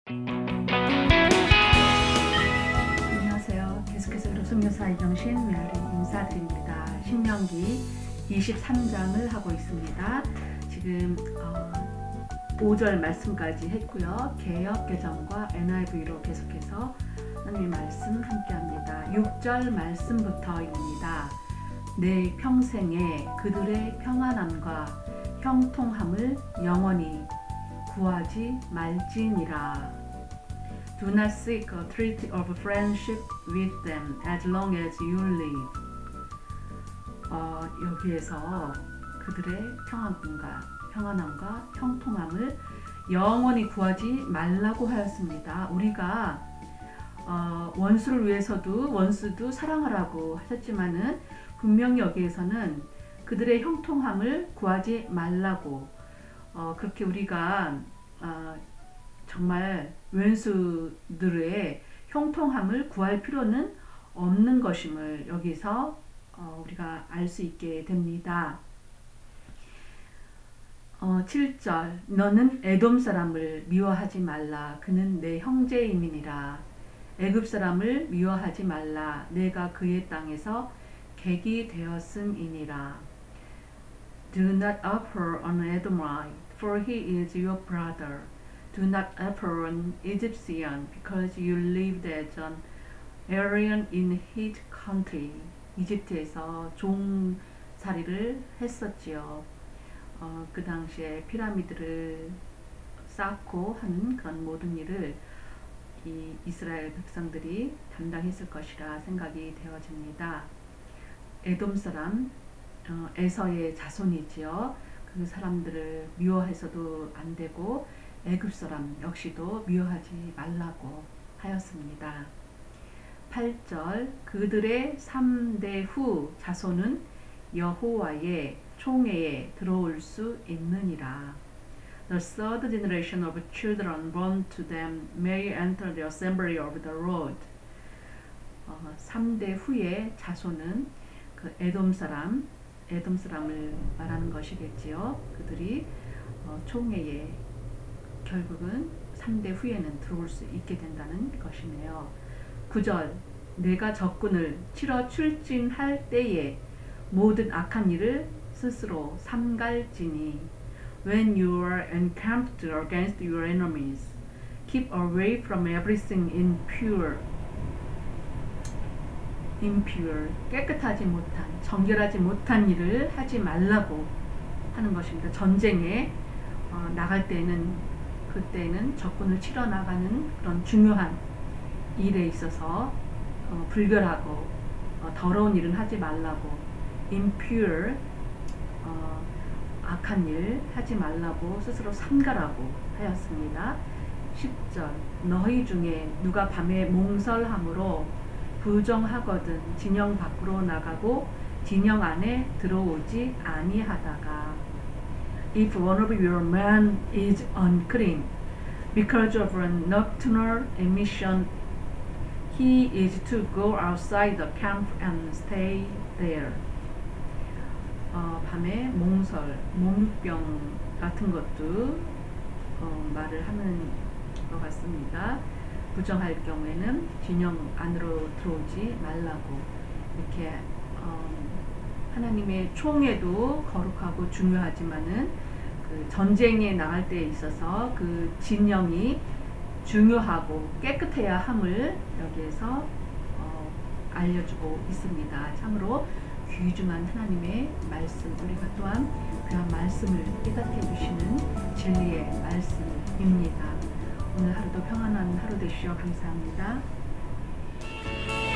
안녕하세요. 계속해서 교수묘사 이정신 메아리 인사드립니다. 신명기 23장을 하고 있습니다. 지금 5절 말씀까지 했고요. 개역개정과 NIV로 계속해서 하나님의 말씀 함께합니다. 6절 말씀부터입니다. 내 평생에 그들의 평안함과 형통함을 영원히 구하지 말지니라. Do not seek a treaty of friendship with them as long as you live. 여기에서 그들의 평안함과 형통함을 영원히 구하지 말라고 하였습니다. 우리가 원수를 위해서도 원수도 사랑하라고 하셨지만은 분명히 여기에서는 그들의 형통함을 구하지 말라고 그렇게 우리가 정말 원수들의 형통함을 구할 필요는 없는 것임을 여기서 우리가 알 수 있게 됩니다. 7절 너는 에돔 사람을 미워하지 말라. 그는 내 형제임이니라. 애굽 사람을 미워하지 말라. 내가 그의 땅에서 객이 되었음이니라. Do not abhor an Edomite, for he is your brother. Do not abhor an Egyptian, because you lived as an alien in his country. 이집트에서 종살이를 했었지요. 그 당시에 피라미드를 쌓고 하는 그런 모든 일을 이 이스라엘 백성들이 담당했을 것이라 생각이 되어집니다. 에돔 사람, 에서의 자손이지요. 그 사람들을 미워해서도 안 되고 애굽 사람 역시도 미워하지 말라고 하였습니다. 8절 그들의 3대 후 자손은 여호와의 총회에 들어올 수 있느니라. The third generation of children born to them may enter the assembly of the Lord. 3대 후의 자손은 그 에돔 사람을 말하는 것이겠지요. 그들이 총회에 결국은 3대 후에는 들어올 수 있게 된다는 것이네요. 9절 내가 적군을 치러 출진할 때에 모든 악한 일을 스스로 삼갈지니 When you are encamped against your enemies, keep away from everything impure, 깨끗하지 못한, 정결하지 못한 일을 하지 말라고 하는 것입니다. 전쟁에 나갈 때는 그때는 적군을 치러 나가는 그런 중요한 일에 있어서 불결하고 더러운 일은 하지 말라고 impure 악한 일 하지 말라고 스스로 삼가라고 하였습니다. 10절 너희 중에 누가 밤에 몽설함으로 부정하거든 진영 밖으로 나가고 진영 안에 들어오지 아니하다가 If one of your men is unclean because of a nocturnal emission, he is to go outside the camp and stay there. 밤에 몽유병 같은 것도 말을 하는 것 같습니다. 부정할 경우에는 진영 안으로 들어오지 말라고 이렇게 하나님의 총회도 거룩하고 중요하지만은 그 전쟁에 나갈 때에 있어서 그 진영이 중요하고 깨끗해야 함을 여기에서 알려주고 있습니다. 참으로 귀중한 하나님의 말씀, 우리가 또한 그 말씀을 깨닫게 해주시는 진리의 말씀입니다. 오늘 하루도 평안한 하루 되시오. 감사합니다.